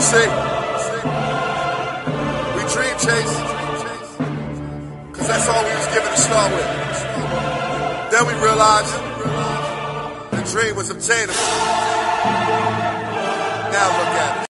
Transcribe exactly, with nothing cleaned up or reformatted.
see, we dream chase, cause that's all we was given to start with. Then we realized the dream was obtainable. Now look at it.